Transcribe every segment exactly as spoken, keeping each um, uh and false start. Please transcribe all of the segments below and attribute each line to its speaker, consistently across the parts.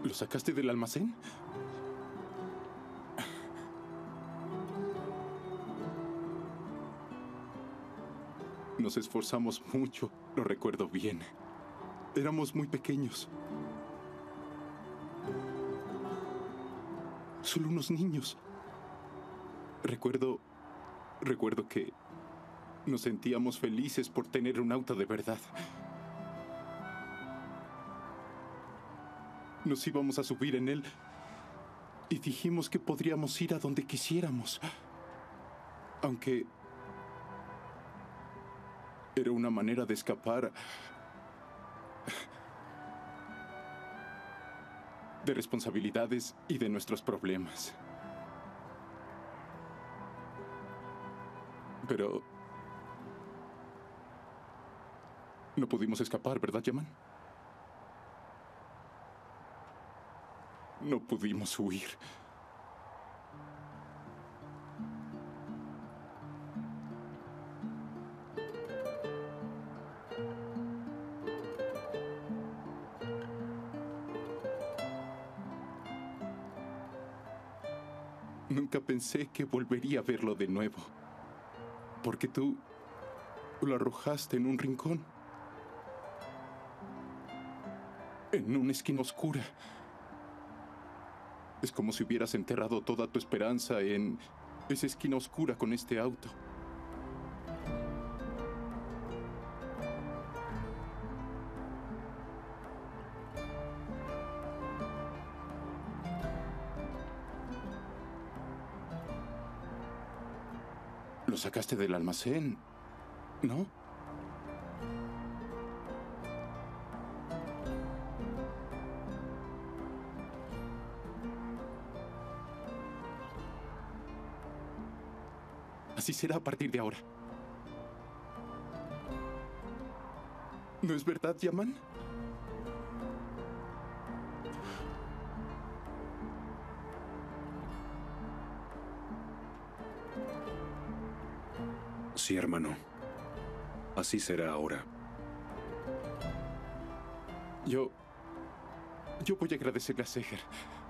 Speaker 1: ¿Lo sacaste del almacén? Nos esforzamos mucho, lo recuerdo bien. Éramos muy pequeños. Solo unos niños. Recuerdo... Recuerdo que nos sentíamos felices por tener un auto de verdad. Nos íbamos a subir en él y dijimos que podríamos ir a donde quisiéramos. Aunque era una manera de escapar de responsabilidades y de nuestros problemas. Pero no pudimos escapar, ¿verdad, Yaman? No pudimos huir. Nunca pensé que volvería a verlo de nuevo. Porque tú lo arrojaste en un rincón. En una esquina oscura. Es como si hubieras enterrado toda tu esperanza en esa esquina oscura con este auto. Lo sacaste del almacén, ¿no? Así será a partir de ahora. ¿No es verdad, Yaman?
Speaker 2: Sí, hermano. Así será ahora.
Speaker 1: Yo... Yo voy a agradecerle a Seher.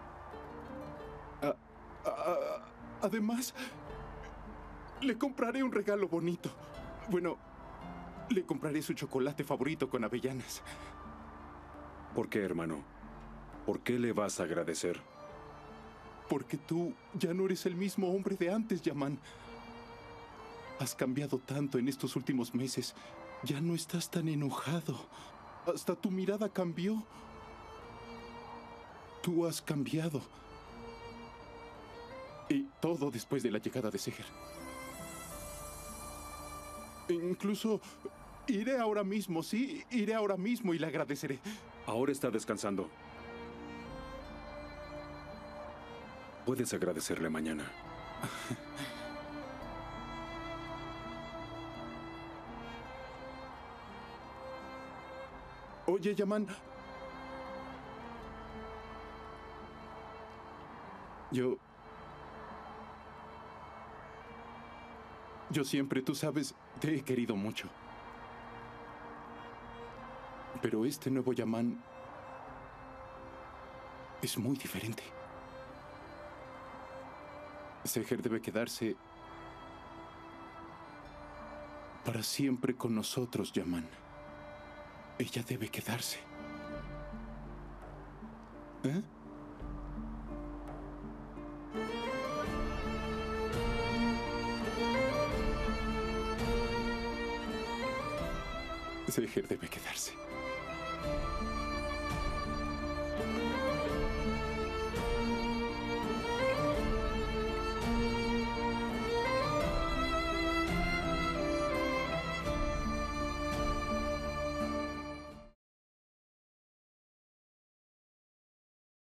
Speaker 1: A- a- además, le compraré un regalo bonito. Bueno, le compraré su chocolate favorito con avellanas.
Speaker 2: ¿Por qué, hermano? ¿Por qué le vas a agradecer?
Speaker 1: Porque tú ya no eres el mismo hombre de antes, Yaman. Has cambiado tanto en estos últimos meses. Ya no estás tan enojado. Hasta tu mirada cambió. Tú has cambiado. Y todo después de la llegada de Seher. Incluso iré ahora mismo, sí, iré ahora mismo y le agradeceré.
Speaker 2: Ahora está descansando. Puedes agradecerle mañana.
Speaker 1: Oye, Yaman. Yo... Yo siempre, tú sabes, te he querido mucho. Pero este nuevo Yaman es muy diferente. Seher debe quedarse para siempre con nosotros, Yaman. Ella debe quedarse. ¿Eh? Seher debe quedarse.